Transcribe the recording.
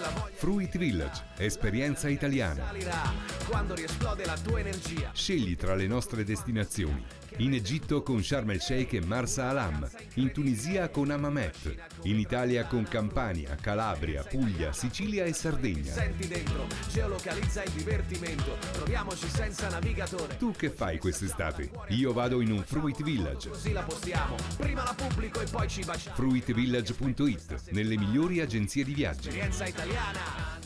Fruit Village, esperienza italiana. Quando riesplode la tua energia. Scegli tra le nostre destinazioni. In Egitto con Sharm el Sheikh e Marsa Alam, in Tunisia con Hammamet, in Italia con Campania, Calabria, Puglia, Sicilia e Sardegna. Senti dentro, geolocalizza il divertimento, proviamoci senza navigatore. Tu che fai quest'estate? Io vado in un Fruit Village. Così la postiamo, prima la pubblico e poi ci baciamo. Fruitvillage.it, nelle migliori agenzie di viaggi. Esperienza italiana.